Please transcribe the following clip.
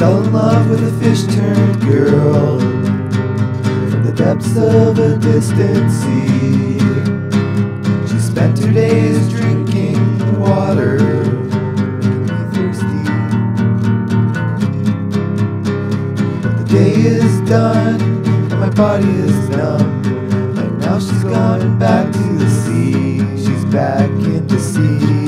fell in love with a fish-turned girl from the depths of a distant sea. She spent her days drinking water, making me thirsty. But the day is done and my body is numb, and now she's gone back to the sea. She's back in the sea.